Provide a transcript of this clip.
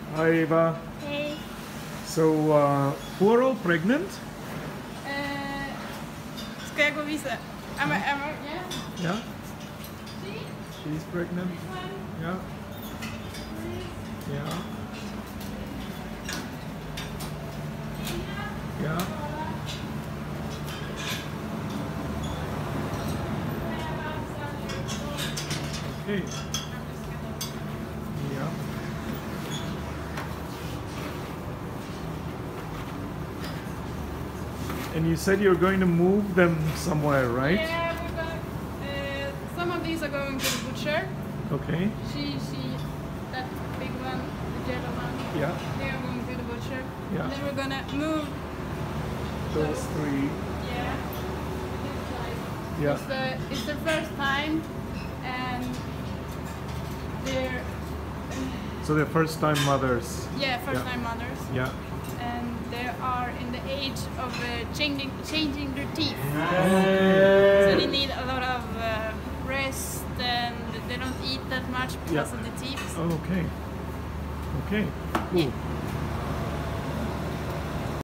Hi Eva. Hey. So, who are all pregnant? Ska jag gå och visa? Yeah. Yeah? She's pregnant? Yeah. Yeah. Yeah. Okay. Yeah. And you said you're going to move them somewhere, right? Yeah, we're going. Some of these are going to the butcher. Okay. That big one, the yellow one. Yeah. They are going to the butcher. Yeah. And then we're gonna move. Those three. Yeah. Yeah. It's their first time, and they're So they're first time mothers. first time mothers. Yeah. And they are in the age of changing their teeth. Okay. So they need a lot of rest, and they don't eat that much because of the teeth. Oh, okay. Okay. Cool.